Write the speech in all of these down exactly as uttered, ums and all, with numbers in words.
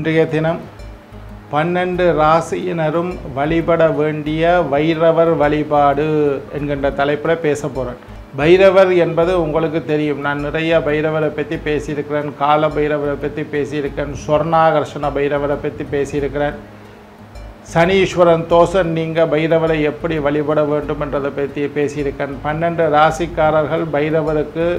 இன்றைய தினம் பன்னெண்டு ராசியினரும் வழிபட வேண்டிய வைரவர் வழிபாடு என்கின்ற தலைப்பில் பேச போகிறேன். பைரவர் என்பது உங்களுக்கு தெரியும். நான் நிறைய பைரவரை பற்றி பேசியிருக்கிறேன். கால பைரவரை பற்றி பேசியிருக்கிறேன். சொர்ணாகர்ஷண பைரவரை பற்றி பேசியிருக்கிறேன். சனீஸ்வரன் தோஷம் நீங்க பைரவரை எப்படி வழிபட வேண்டும் என்றதை பற்றி பேசியிருக்கேன். பன்னெண்டு ராசிக்காரர்கள் பைரவருக்கு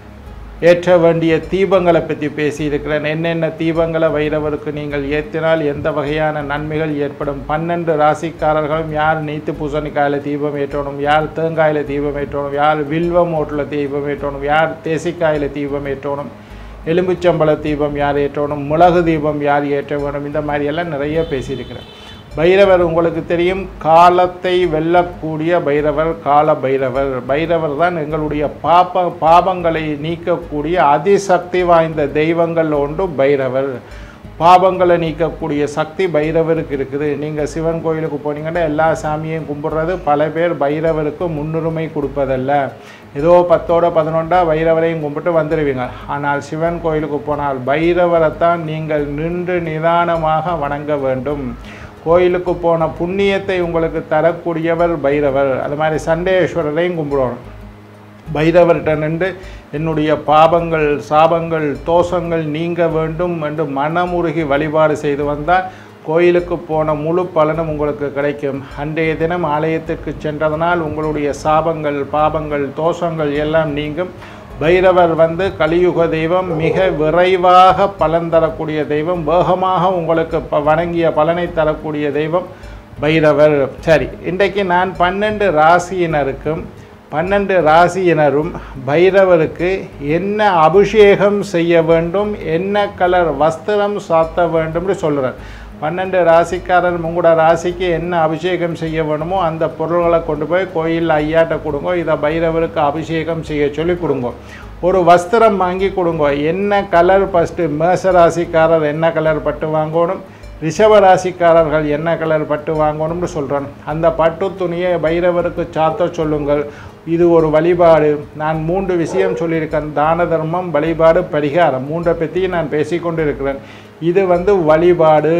ஏற்ற வேண்டிய தீபங்களை பற்றி பேசியிருக்கிறேன். என்னென்ன தீபங்களை பைரவருக்கு நீங்கள் ஏற்றினால் எந்த வகையான நன்மைகள் ஏற்படும். பன்னெண்டு ராசிக்காரர்களும் யார் நீத்து பூசணிக்காயில் தீபம் ஏற்றணும், யார் தேங்காயில் தீபம் ஏற்றணும், யார் வில்வம் ஓட்டில் தீபம் ஏற்றணும், யார் தேசிக்காயில் தீபம் ஏற்றணும், எலும்புச்சம்பள தீபம் யார் ஏற்றணும், மிளகு தீபம் யார் ஏற்ற வேணும், இந்த மாதிரியெல்லாம் நிறைய பேசியிருக்கிறேன். பைரவர் உங்களுக்கு தெரியும், காலத்தை வெல்லக்கூடிய பைரவர் கால பைரவர். பைரவர் தான் எங்களுடைய பாப்ப பாபங்களை நீக்கக்கூடிய அதிசக்தி வாய்ந்த தெய்வங்கள் ஒன்று பைரவர். பாபங்களை நீக்கக்கூடிய சக்தி பைரவருக்கு இருக்குது. நீங்கள் சிவன் கோயிலுக்கு போனீங்கன்னா எல்லா சாமியையும் கும்பிட்றது, பல பேர் பைரவருக்கு முன்னுரிமை கொடுப்பதல்ல. ஏதோ பத்தோட பதினொன்றா பைரவரையும் கும்பிட்டு வந்துடுவீங்க. ஆனால் சிவன் கோயிலுக்கு போனால் பைரவரைத்தான் நீங்கள் நின்று நிதானமாக வணங்க வேண்டும். கோயிலுக்கு போன புண்ணியத்தை உங்களுக்கு தரக்கூடியவர் பைரவர். அது மாதிரி சண்டேஸ்வரரையும் கும்பிடணும். பைரவர்கிட்ட நின்று என்னுடைய பாபங்கள் சாபங்கள் தோஷங்கள் நீங்க வேண்டும் என்று மனமுருகி வழிபாடு செய்து வந்தால் கோயிலுக்கு போன முழு பலனும் உங்களுக்கு கிடைக்கும். அன்றைய தினம் ஆலயத்திற்கு சென்றதனால் உங்களுடைய சாபங்கள் பாபங்கள் தோஷங்கள் எல்லாம் நீங்கும். பைரவர் வந்து கலியுக தெய்வம், மிக விரைவாக பலன் தரக்கூடிய தெய்வம், வேகமாக உங்களுக்கு ப வணங்கிய பலனை தரக்கூடிய தெய்வம் பைரவர். சரி, இன்றைக்கு நான் பன்னெண்டு ராசியினருக்கும் பன்னெண்டு ராசியினரும் பைரவருக்கு என்ன அபிஷேகம் செய்ய வேண்டும், என்ன கலர் வஸ்திரம் சாத்த வேண்டும்னு சொல்கிறேன். பன்னெண்டு ராசிக்காரர் உங்களோட ராசிக்கு என்ன அபிஷேகம் செய்ய வேணுமோ அந்த பொருள்களை கொண்டு போய் கோயிலில் ஐயாட்ட கொடுங்க. இதை பைரவருக்கு அபிஷேகம் செய்ய சொல்லி கொடுங்க. ஒரு வஸ்திரம் வாங்கி கொடுங்க. என்ன கலர் ஃபஸ்ட்டு மேஷ ராசிக்காரர் என்ன கலர் பட்டு வாங்கணும், ரிஷப ராசிக்காரர்கள் என்ன கலர் பட்டு வாங்கணும்னு சொல்கிறேன். அந்த பட்டு துணியை பைரவருக்கு சாத்த சொல்லுங்கள். இது ஒரு வழிபாடு. நான் மூன்று விஷயம் சொல்லியிருக்கேன். தான தர்மம், வழிபாடு, பரிகாரம். மூன்றை பற்றி நான் பேசிக்கொண்டு இருக்கிறேன். இது வந்து வழிபாடு.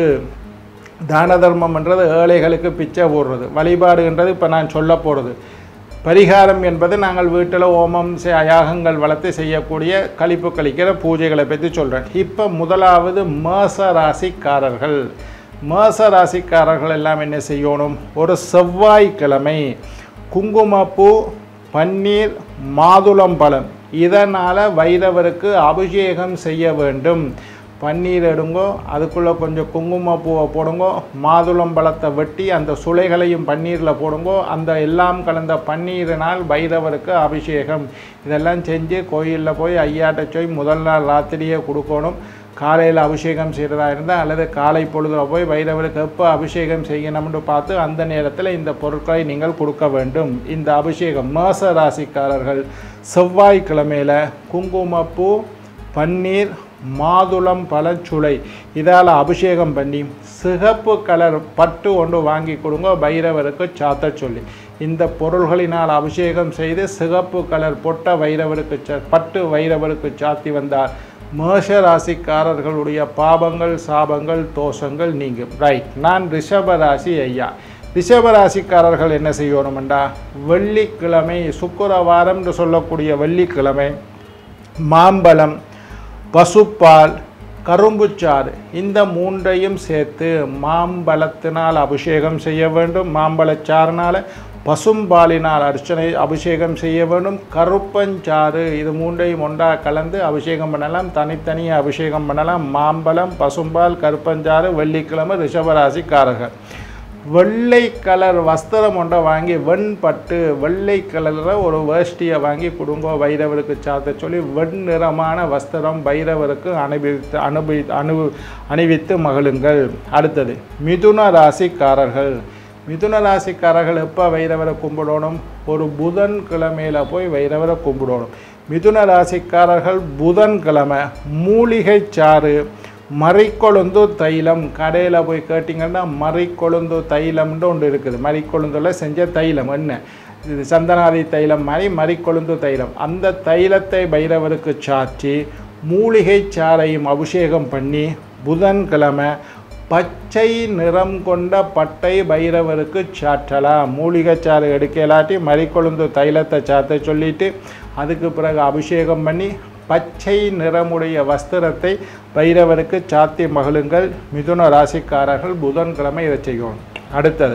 தான தர்மம்ன்றது ஏழைகளுக்கு பிச்சை போடுறது. வழிபாடுன்றது இப்போ நான் சொல்ல போகிறது. பரிகாரம் என்பது நாங்கள் வீட்டில் ஓமம் யாகங்கள் வளர்த்து செய்யக்கூடிய கழிப்பு கழிக்கிற பூஜைகளை பற்றி சொல்கிறேன். இப்போ முதலாவது மேஷ ராசிக்காரர்கள். மேஷ ராசிக்காரர்கள் எல்லாம் என்ன செய்யணும், ஒரு செவ்வாய்க்கிழமை குங்குமப்பூ, பன்னீர், மாதுளம்பழம் இதனால் வைரவருக்கு அபிஷேகம் செய்ய வேண்டும். பன்னீர் எடுங்கோ, அதுக்குள்ளே கொஞ்சம் குங்குமப்பூவை போடுங்கோ, மாதுளம்பழத்தை வெட்டி அந்த சுளைகளையும் பன்னீரில் போடுங்கோ. அந்த எல்லாம் கலந்த பன்னீரினால் பைரவருக்கு அபிஷேகம். இதெல்லாம் செஞ்சு கோயிலில் போய் ஐயாட்ட போய் முதல் நாள் ராத்திரியே கொடுக்கணும். காலையில் அபிஷேகம் செய்கிறதா இருந்தால் அல்லது காலை பொழுதில் போய் பைரவருக்கு எப்போ அபிஷேகம் செய்யணும்னு பார்த்து அந்த நேரத்தில் இந்த பொருட்களை நீங்கள் கொடுக்க வேண்டும். இந்த அபிஷேகம் மேஷ ராசிக்காரர்கள் செவ்வாய்க்கிழமையில் குங்குமப்பூ, பன்னீர், மாதுளம் பழச்சுளை இதால் அபிஷேகம் பண்ணி சிகப்பு கலர் பட்டு ஒன்று வாங்கி கொடுங்க பைரவருக்கு சாத்த சொல்லி. இந்த பொருள்களினால் அபிஷேகம் செய்து சிகப்பு கலர் பொட்ட வைரவருக்கு பட்டு வைரவருக்கு சாத்தி வந்தார் மேஷ ராசிக்காரர்களுடைய பாபங்கள் சாபங்கள் தோஷங்கள் நீங்கும். ரைட். நான் ரிஷபராசி ஐயா. ரிஷபராசிக்காரர்கள் என்ன செய்யணும்டா, வெள்ளிக்கிழமை சுக்கிரவாரம் என்று சொல்லக்கூடிய வெள்ளிக்கிழமை மாம்பழம், பசுப்பால், கரும்புச்சாறு இந்த மூன்றையும் சேர்த்து மாம்பழத்தினால் அபிஷேகம் செய்ய வேண்டும். மாம்பழச்சாறினால், பசும்பாலினால் அர்ச்சனை அபிஷேகம் செய்ய வேண்டும். கருப்பஞ்சாறு இது மூன்றையும் ஒன்றாக கலந்து அபிஷேகம் பண்ணலாம். தனித்தனியாக அபிஷேகம் பண்ணலாம். மாம்பழம், பசும்பால், கருப்பஞ்சாறு வெள்ளிக்கிழமை ரிஷபராசிக்காரர்கள். வெள்ளை கலர் வஸ்திரம் ஒன்றை வாங்கி வெண்பட்டு வெள்ளை கலரில் ஒரு வேஷ்டியை வாங்கி கொடுங்கோ பைரவருக்கு சாத்த சொல்லி வெண்ணிறமான வஸ்திரம் பைரவருக்கு அனுபவித்து அனுபவி அனு அணிவித்து மகிழுங்கள். அடுத்தது மிதுன ராசிக்காரர்கள். மிதுன ராசிக்காரர்கள் எப்போ வைரவரை கும்பிடணும், ஒரு புதன் கிழமையில் போய் வைரவரை கும்பிடணும். மிதுன ராசிக்காரர்கள் புதன்கிழமை மூலிகை சாறு, மறிக்கொழுந்து தைலம் கடையில் போய் கேட்டிங்கன்னா மறிக்கொழுந்து தைலம்னு ஒன்று இருக்குது. மறிக்கொழுந்தில் செஞ்ச தைலம் என்ன, இது சந்தனாதி தைலம் மாதிரி மறிக்கொழுந்து தைலம். அந்த தைலத்தை பைரவருக்கு சாற்றி மூலிகை சாறையும் அபிஷேகம் பண்ணி புதன்கிழமை பச்சை நிறம் கொண்ட பட்டை பைரவருக்கு சாற்றலாம். மூலிகைச்சாறு எடுக்கலாட்டி மறிக்கொழுந்து தைலத்தை சாத்த சொல்லிட்டு அதுக்கு பிறகு அபிஷேகம் பண்ணி பச்சை நிறமுடைய வஸ்திரத்தை பைரவருக்கு சாத்தி மகிழுங்கள். மிதுன ராசிக்காரர்கள் புதன்கிழமை இதை செய்யணும். அடுத்தது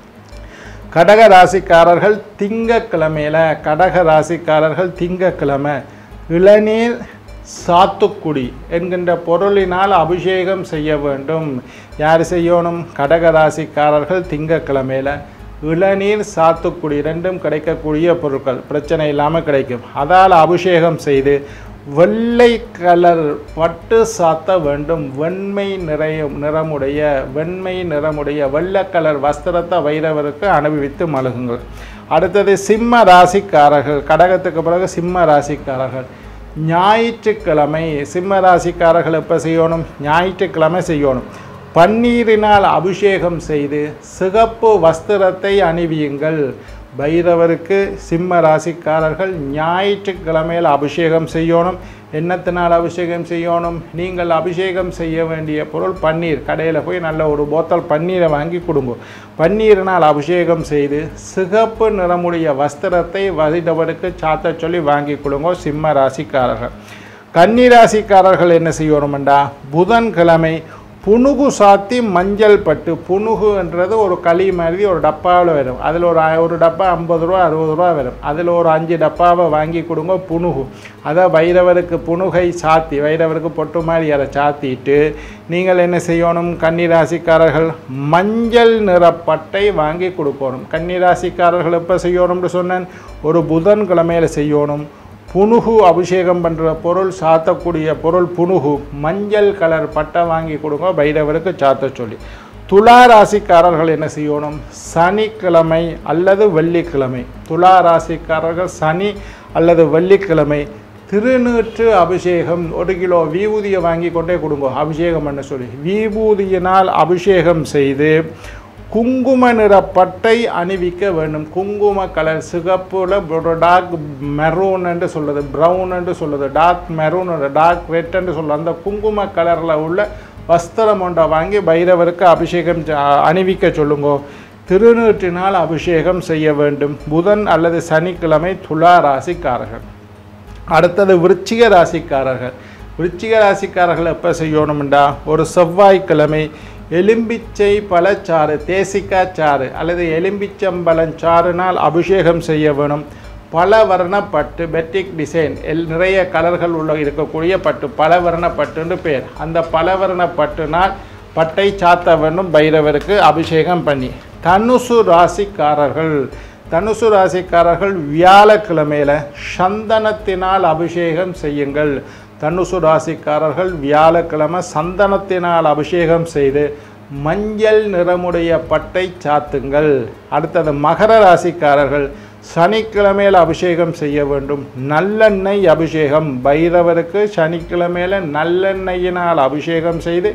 கடக ராசிக்காரர்கள் திங்கக்கிழமையில் கடக ராசிக்காரர்கள் திங்கக்கிழமை இளநீர் சாத்துக்குடி என்கின்ற பொருளினால் அபிஷேகம் செய்ய வேண்டும். யார் செய்யணும்? கடக ராசிக்காரர்கள் திங்கக்கிழமையில் இளநீர் சாத்துக்குடி ரெண்டும் கிடைக்கக்கூடிய பொருட்கள், பிரச்சனை இல்லாமல் கிடைக்கும். அதால் அபிஷேகம் செய்து வெள்ளை கலர் பட்டு சாத்த வேண்டும். வெண்மை நிறைய நிறமுடைய வெண்மை நிறமுடைய வெள்ளை கலர் வஸ்திரத்தை வைரவருக்கு அனுபவித்து மழுகுங்கள். அடுத்தது சிம்ம ராசிக்காரர்கள் கடகத்துக்கு பிறகு சிம்ம ராசிக்காரர்கள் ஞாயிற்றுக்கிழமை சிம்ம ராசிக்காரர்கள் எப்போ செய்யணும்? ஞாயிற்றுக்கிழமை செய்யணும். பன்னீரினால் அபிஷேகம் செய்து சிகப்பு வஸ்திரத்தை அணிவியுங்கள். பைரவருக்கு சிம்ம ராசிக்காரர்கள் ஞாயிற்றுக்கிழமையில் அபிஷேகம் செய்யணும். என்னத்தினால் அபிஷேகம் செய்யணும்? நீங்கள் அபிஷேகம் செய்ய வேண்டிய பொருள் பன்னீர். கடையில் போய் நல்ல ஒரு போத்தல் பன்னீரை வாங்கி கொடுங்க. பன்னீரினால் அபிஷேகம் செய்து சிகப்பு நிறமுடைய வஸ்திரத்தை வைரவருக்கு சாத்த சொல்லி வாங்கி கொடுங்க சிம்ம ராசிக்காரர்கள். கன்னி ராசிக்காரர்கள் என்ன செய்யணும்டா? புதன்கிழமை புனுகு சாத்தி மஞ்சள் பட்டு. புனுகுன்றது ஒரு களி மாதிரி ஒரு டப்பாவில் வரும். அதில் ஒரு ஒரு டப்பா ஐம்பது ரூபா அறுபது ரூபா வரும். அதில் ஒரு அஞ்சு டப்பாவை வாங்கி கொடுங்க புனுகு. அதை வைரவருக்கு புனுகை சாத்தி வைரவருக்கு பொட்டு மாதிரி அதை சாத்திட்டு நீங்கள் என்ன செய்யணும்? கன்னிராசிக்காரர்கள் மஞ்சள் நிறப்பட்டை வாங்கி கொடுக்கணும். கன்னிராசிக்காரர்கள் எப்போ செய்யணும்னு சொன்னேன்? ஒரு புதன்கிழமையில் செய்யணும். புனுகு அபிஷேகம் பண்ணுற பொருள் சாத்தக்கூடிய பொருள் புனுகு மஞ்சள் கலர் பட்டை வாங்கி கொடுங்க பைரவருக்கு சாத்த சொல்லி. துலா ராசிக்காரர்கள் என்ன செய்யணும்? சனிக்கிழமை அல்லது வெள்ளிக்கிழமை துலா ராசிக்காரர்கள் சனி அல்லது வெள்ளிக்கிழமை திருநீற்று அபிஷேகம் ஒரு கிலோ விபூதியை வாங்கி கொண்டே கொடுங்க அபிஷேகம் பண்ண சொல்லி. விபூதியினால் அபிஷேகம் செய்து குங்கும நிற பட்டை அணிவிக்க வேண்டும். குங்கும கலர் சிகப்புல ஒரு டார்க் மெரூன் என்று சொல்லுது, ப்ரௌன் என்று சொல்லுது, டார்க் மெரூன் டார்க் ரெட் என்று சொல்லுது. அந்த குங்கும கலரில் உள்ள வஸ்திரம் ஒன்றை வாங்கி பைரவருக்கு அபிஷேகம் அணிவிக்க சொல்லுங்க. திருநீற்றினால் அபிஷேகம் செய்ய வேண்டும். புதன் அல்லது சனிக்கிழமை துலா ராசிக்காரர்கள். அடுத்தது விருச்சிக ராசிக்காரர்கள். விருச்சிக ராசிக்காரர்கள் எப்போ செய்யணும்டா? ஒரு செவ்வாய்க்கிழமை எலும்பிச்சை பழச்சாறு தேசிக்காய் சாறு அல்லது எலும்பிச்சம்பழச்சாறுனால் அபிஷேகம் செய்ய வேணும். பல வர்ண பட்டு பெட்டிக் டிசைன் எல் நிறைய கலர்கள் உள்ள இருக்கக்கூடிய பட்டு பலவர்ண பட்டுன்னு பேர். அந்த பலவர்ண பட்டுனால் பட்டை சாத்த வேண்டும் பைரவருக்கு அபிஷேகம் பண்ணி. தனுசு ராசிக்காரர்கள் தனுசு ராசிக்காரர்கள் வியாழக்கிழமையில் சந்தனத்தினால் அபிஷேகம் செய்யுங்கள். தனுசு ராசிக்காரர்கள் வியாழக்கிழமை சந்தனத்தினால் அபிஷேகம் செய்து மஞ்சள் நிறமுடைய பட்டை சாத்துங்கள். அடுத்தது மகர ராசிக்காரர்கள் சனிக்கிழமையில் அபிஷேகம் செய்ய வேண்டும். நல்லெண்ணெய் அபிஷேகம் பைரவருக்கு சனிக்கிழமையில் நல்லெண்ணெயினால் அபிஷேகம் செய்து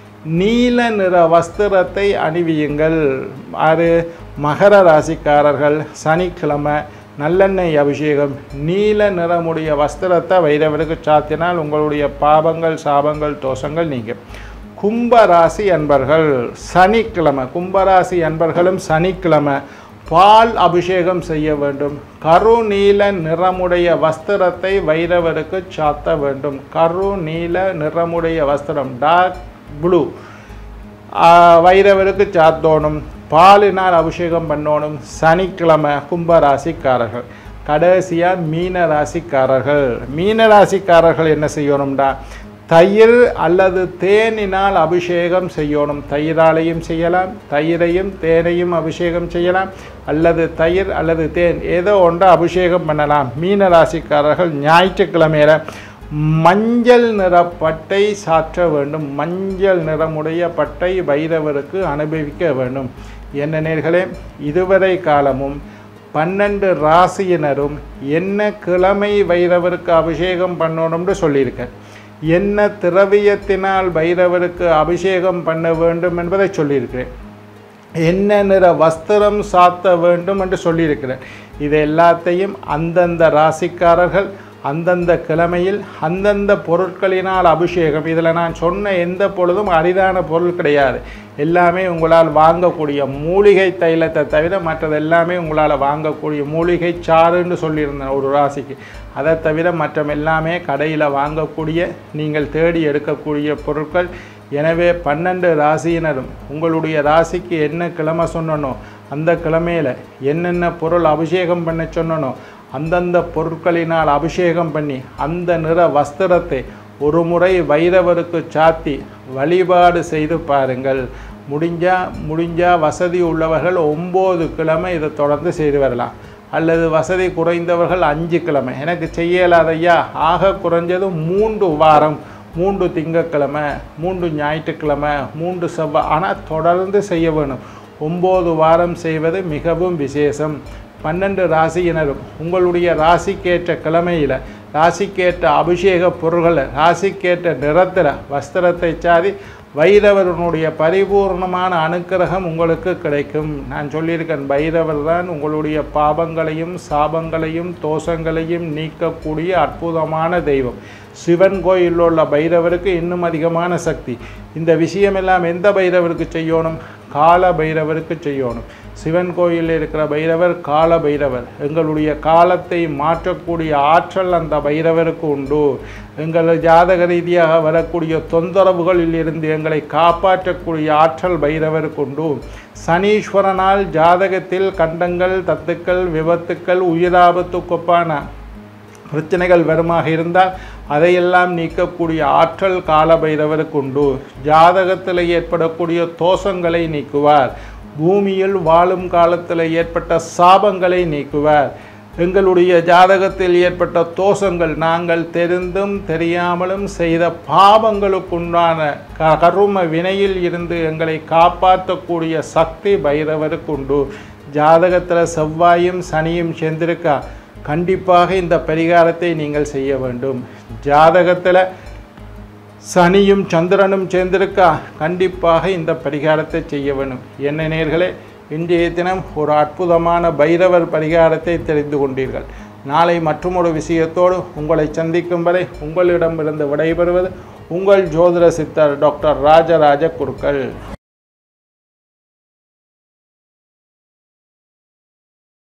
நீல நிற வஸ்திரத்தை அணிவியுங்கள். அது மகர ராசிக்காரர்கள் சனிக்கிழமை நல்லெண்ணெய் அபிஷேகம் நீல நிறமுடைய வஸ்திரத்தை வைரவருக்கு சாத்தினால் உங்களுடைய பாபங்கள் சாபங்கள் தோஷங்கள் நீங்கும். கும்பராசி அன்பர்கள் சனிக்கிழமை கும்பராசி அன்பர்களும் சனிக்கிழமை பால் அபிஷேகம் செய்ய வேண்டும். கருநீல நிறமுடைய வஸ்திரத்தை வைரவருக்கு சாத்த வேண்டும். கருநீல நிறமுடைய வஸ்திரம் டார்க் ப்ளூ வைரவருக்கு சாத்தோணும். பாலினால் அபிஷேகம் பண்ணணும். சனிக்கிழமை கும்பராசிக்காரர்கள். கடைசியாக மீன ராசிக்காரர்கள். மீன ராசிக்காரர்கள் என்ன செய்யணும்டா? தயிர் அல்லது தேனினால் அபிஷேகம் செய்யணும். தயிராலையும் செய்யலாம், தயிரையும் தேனையும் அபிஷேகம் செய்யலாம், அல்லது தயிர் அல்லது தேன் ஏதோ ஒன்றை அபிஷேகம் பண்ணலாம். மீன ராசிக்காரர்கள் ஞாயிற்றுக்கிழமையில மஞ்சள் நிற பட்டை சாற்ற வேண்டும். மஞ்சள் நிறமுடைய பட்டை பைரவருக்கு அனுபவிக்க வேண்டும். என்ன நேர்களே, இதுவரை காலமும் பன்னெண்டு ராசியினரும் என்ன கிழமை பைரவருக்கு அபிஷேகம் பண்ணணும்னு சொல்லியிருக்கேன். என்ன திரவியத்தினால் பைரவருக்கு அபிஷேகம் பண்ண வேண்டும் என்பதை சொல்லியிருக்கிறேன். என்ன நிற வஸ்திரம் சாத்த வேண்டும் என்று சொல்லியிருக்கிறேன். இது எல்லாத்தையும் அந்தந்த ராசிக்காரர்கள் அந்தந்த கிழமையில் அந்தந்த பொருட்களினால் அபிஷேகம். இதில் நான் சொன்ன எந்த பொழுதும் அரிதான பொருள் கிடையாது. எல்லாமே உங்களால் வாங்கக்கூடிய மூலிகை தைலத்தை தவிர மற்றது எல்லாமே உங்களால் வாங்கக்கூடிய மூலிகை சாறுன்னு சொல்லியிருந்தேன் ஒரு ராசிக்கு. அதை தவிர மற்ற எல்லாமே கடையில் வாங்கக்கூடிய நீங்கள் தேடி எடுக்கக்கூடிய பொருட்கள். எனவே பன்னெண்டு ராசியினரும் உங்களுடைய ராசிக்கு என்ன கிழமை சொன்னனோ அந்த கிழமையில் என்னென்ன பொருள் அபிஷேகம் பண்ண சொன்னனோ அந்தந்த பொருட்களினால் அபிஷேகம் பண்ணி அந்த நிற வஸ்திரத்தை ஒரு முறை வைரவருக்கு சாத்தி வழிபாடு செய்து பாருங்கள். முடிஞ்சால் முடிஞ்சால் வசதி உள்ளவர்கள் ஒம்பது கிழமை இதை தொடர்ந்து செய்து வரலாம். அல்லது வசதி குறைந்தவர்கள் அஞ்சு கிழமை. எனக்கு செய்யலாதையா ஆக குறைஞ்சது மூன்று வாரம், மூன்று திங்கட்கிழமை, மூன்று ஞாயிற்றுக்கிழமை, மூன்று செவ்வாய், ஆனால் தொடர்ந்து செய்ய வேணும். ஒம்பது வாரம் செய்வது மிகவும் விசேஷம். பன்னெண்டு ராசியினரும் உங்களுடைய ராசிக்கேற்ற கிழமையில் ராசிக்கேற்ற அபிஷேக பொருள்களை ராசிக்கேற்ற நிறத்தில் வஸ்திரத்தை சாதி வைரவருடைய பரிபூர்ணமான அனுக்கிரகம் உங்களுக்கு கிடைக்கும். நான் சொல்லியிருக்கேன், பைரவர் தான் உங்களுடைய பாவங்களையும் சாபங்களையும் தோஷங்களையும் நீக்கக்கூடிய அற்புதமான தெய்வம். சிவன் கோயிலில் உள்ள பைரவருக்கு இன்னும் அதிகமான சக்தி. இந்த விஷயமெல்லாம் எந்த பைரவருக்கு செய்யணும்? கால பைரவருக்கு செய்யணும். சிவன் கோயிலில் இருக்கிற பைரவர் கால பைரவர். எங்களுடைய காலத்தை மாற்றக்கூடிய ஆற்றல் அந்த பைரவருக்கு உண்டு. எங்கள் ஜாதக ரீதியாக வரக்கூடிய தொந்தரவுகளில் இருந்து எங்களை காப்பாற்றக்கூடிய ஆற்றல் பைரவருக்கு உண்டு. சனீஸ்வரனால் ஜாதகத்தில் கண்டங்கள், தத்துக்கள், விபத்துக்கள், உயிராபத்துக்கொப்பான பிரச்சனைகள் வருமாக இருந்தால் அதையெல்லாம் நீக்கக்கூடிய ஆற்றல் கால பைரவருக்கு உண்டு. ஜாதகத்தில் ஏற்படக்கூடிய தோஷங்களை நீக்குவார். பூமியில் வாழும் காலத்தில் ஏற்பட்ட சாபங்களை நீக்குவார். எங்களுடைய ஜாதகத்தில் ஏற்பட்ட தோஷங்கள் நாங்கள் தெரிந்தும் தெரியாமலும் செய்த பாவங்களுக்குண்டான கரும வினையில் இருந்து எங்களை காப்பாற்றக்கூடிய சக்தி பைரவருக்கு உண்டு. ஜாதகத்தில் செவ்வாயும் சனியும் சேர்ந்திருக்கா, கண்டிப்பாக இந்த பரிகாரத்தை நீங்கள் செய்ய வேண்டும். ஜாதகத்தில் சனியும் சந்திரனும் சேர்ந்திருக்கா, கண்டிப்பாக இந்த பரிகாரத்தை செய்ய வேண்டும். என்ன நேயர்களே, இன்றைய தினம் ஒரு அற்புதமான பைரவர் பரிகாரத்தை தெரிந்து கொண்டீர்கள். நாளை மற்றொரு விஷயத்தோடு உங்களை சந்திக்கும் வரை உங்களிடமிருந்து விடைபெறுவது உங்கள் ஜோதிட சித்தர் டாக்டர் ராஜராஜ குருக்கள்.